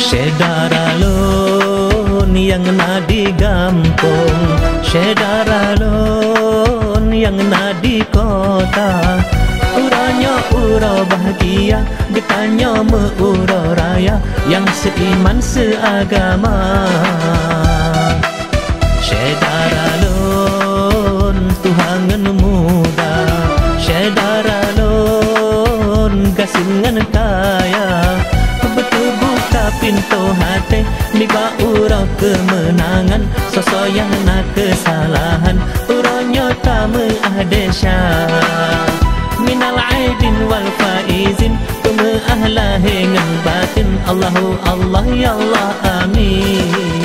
Syedaralun yang nadi gampung, syedaralun yang nadi kota. Uranya ura bahagia, getanya meura raya, yang seiman seagama. Syedaralun Tuhangan muda, syedaralun gasingan kaya. Betul buka pintu hati, miba ura kemenangan, sosok yang nak kesalahan, uranya tamu adesya. Minal aidin wal faizin, tumu ahla hengan batin, Allahu Allah ya Allah amin.